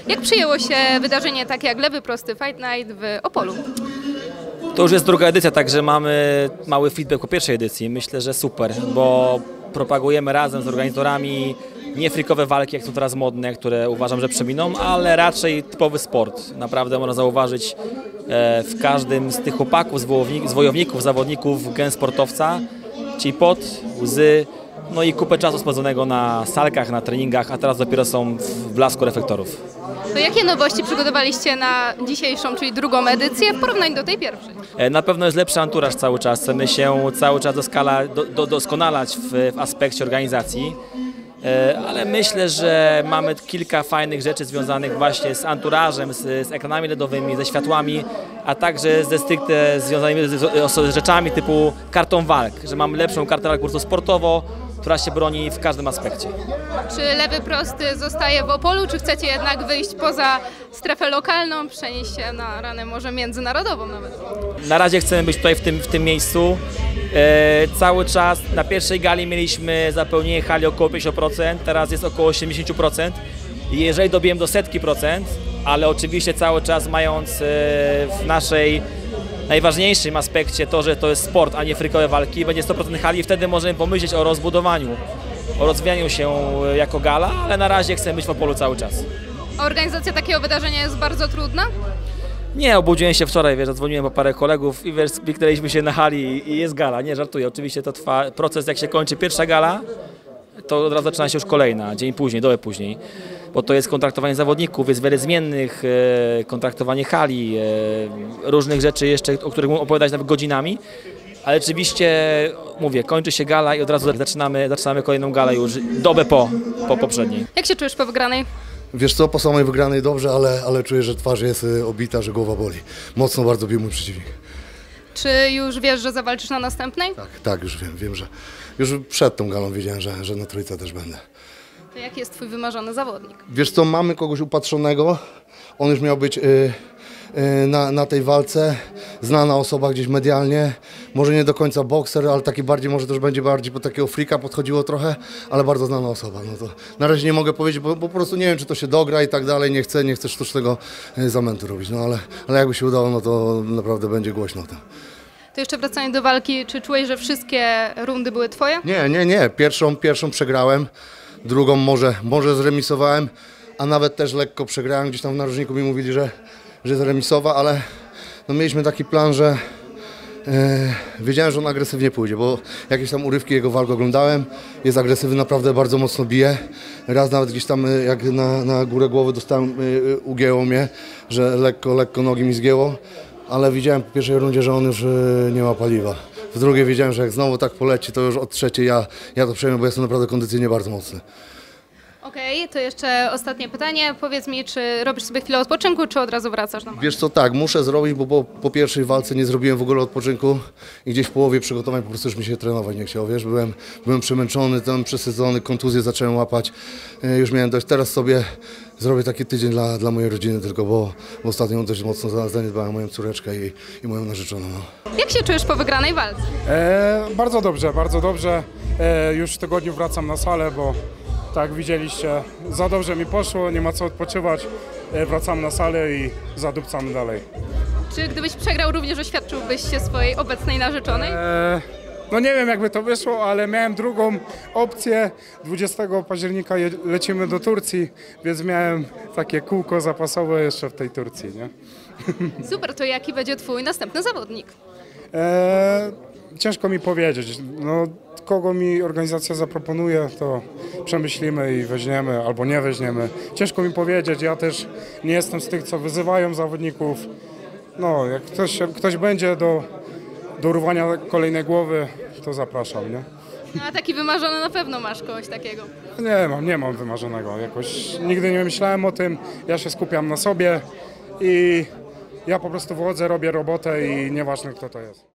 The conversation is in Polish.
Jak przyjęło się wydarzenie takie jak Lewy Prosty Fight Night w Opolu? To już jest druga edycja, także mamy mały feedback po pierwszej edycji. Myślę, że super, bo propagujemy razem z organizatorami nie freakowe walki, jak są teraz modne, które uważam, że przeminą, ale raczej typowy sport. Naprawdę można zauważyć w każdym z tych chłopaków, z wojowników, zawodników gen sportowca, czyli pot, łzy, no i kupę czasu spędzonego na salkach, na treningach, a teraz dopiero są w blasku reflektorów. To jakie nowości przygotowaliście na dzisiejszą, czyli drugą edycję w porównaniu do tej pierwszej? Na pewno jest lepszy anturaż cały czas. Chcemy się cały czas doskonalać w aspekcie organizacji, ale myślę, że mamy kilka fajnych rzeczy związanych właśnie z anturażem, z ekranami LEDowymi, ze światłami, a także ze stricte związanymi z rzeczami typu kartą walk, że mamy lepszą kartę walk po prostu sportowo, która się broni w każdym aspekcie. Czy Lewy Prosty zostaje w Opolu, czy chcecie jednak wyjść poza strefę lokalną, przenieść się na arenę może międzynarodową nawet? Na razie chcemy być tutaj w tym miejscu. Cały czas na pierwszej gali mieliśmy zapełnienie hali około 50%, teraz jest około 80%. Jeżeli dobijemy do 100%, ale oczywiście cały czas mając w naszej najważniejszym aspekcie to, że to jest sport, a nie freakowe walki, będzie 100% hali i wtedy możemy pomyśleć o rozbudowaniu, o rozwijaniu się jako gala, ale na razie chcemy być w Opolu cały czas. A organizacja takiego wydarzenia jest bardzo trudna? Nie, obudziłem się wczoraj, zadzwoniłem po parę kolegów i kliknęliśmy się na hali i jest gala. Nie, żartuję, oczywiście to trwa proces, jak się kończy pierwsza gala, to od razu zaczyna się już kolejna, dzień później, dobę później, bo to jest kontraktowanie zawodników, jest wiele zmiennych, kontraktowanie hali, różnych rzeczy jeszcze, o których mógł opowiadać nawet godzinami, ale rzeczywiście, mówię, kończy się gala i od razu zaczynamy kolejną galę już dobę po poprzedniej. Jak się czujesz po wygranej? Wiesz co, po samej wygranej dobrze, ale czuję, że twarz jest obita, że głowa boli. Mocno bardzo bił mój przeciwnik. Czy już wiesz, że zawalczysz na następnej? Tak, już wiem, że już przed tą galą wiedziałem, że na trójce też będę. To jaki jest twój wymarzony zawodnik? Wiesz co, mamy kogoś upatrzonego, on już miał być na tej walce, znana osoba gdzieś medialnie, może nie do końca bokser, ale taki bardziej, może też będzie bardziej po takiego freaka podchodziło trochę, ale bardzo znana osoba. No to na razie nie mogę powiedzieć, bo po prostu nie wiem, czy to się dogra i tak dalej, nie chcę sztucznego zamętu robić, no ale jakby się udało, no to naprawdę będzie głośno o tym. To jeszcze wracając do walki, czy czułeś, że wszystkie rundy były twoje? Nie. Pierwszą przegrałem, drugą może zremisowałem, a nawet też lekko przegrałem. Gdzieś tam w narożniku mi mówili, że zremisowa, ale no mieliśmy taki plan, że wiedziałem, że on agresywnie pójdzie, bo jakieś tam urywki jego walk oglądałem. Jest agresywny, naprawdę bardzo mocno bije. Raz nawet gdzieś tam jak na górę głowy dostałem, ugięło mnie, że lekko nogi mi zgięło. Ale widziałem po pierwszej rundzie, że on już nie ma paliwa. W drugiej wiedziałem, że jak znowu tak poleci, to już od trzeciej ja to przejmę, bo jestem naprawdę kondycyjnie bardzo mocny. Okej, to jeszcze ostatnie pytanie. Powiedz mi, czy robisz sobie chwilę odpoczynku, czy od razu wracasz na match? Wiesz co, tak, muszę zrobić, bo po pierwszej walce nie zrobiłem w ogóle odpoczynku i gdzieś w połowie przygotowań po prostu już mi się trenować nie chciało, wiesz, byłem przemęczony, tam przesycony, kontuzję zacząłem łapać, już miałem dość, teraz sobie zrobię taki tydzień dla mojej rodziny tylko, bo ostatnio dość mocno zaniedbałem moją córeczkę i moją narzeczoną. No. Jak się czujesz po wygranej walce? Bardzo dobrze. Już w tygodniu wracam na salę, bo tak widzieliście, za dobrze mi poszło, nie ma co odpoczywać. Wracamy na salę i zadupcamy dalej. Czy gdybyś przegrał, również oświadczyłbyś się swojej obecnej narzeczonej? No nie wiem, jakby to wyszło, ale miałem drugą opcję. 20 października lecimy do Turcji, więc miałem takie kółko zapasowe jeszcze w tej Turcji, nie? Super, to jaki będzie twój następny zawodnik? Ciężko mi powiedzieć. No, kogo mi organizacja zaproponuje, to przemyślimy i weźmiemy albo nie weźmiemy. Ciężko mi powiedzieć, ja też nie jestem z tych, co wyzywają zawodników. No, jak ktoś będzie do urwania kolejnej głowy, to zapraszam, nie? A taki wymarzony na pewno masz kogoś takiego. Nie mam wymarzonego. Jakoś nigdy nie myślałem o tym. Ja się skupiam na sobie i ja po prostu wchodzę, robię robotę i nieważne kto to jest.